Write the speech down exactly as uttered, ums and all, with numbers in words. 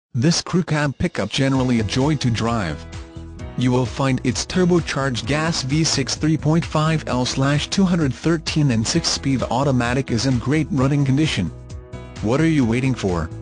This crew cab pickup generally a joy to drive. You will find its turbocharged gas V six three point five L two thirteen and six-speed automatic is in great running condition. What are you waiting for?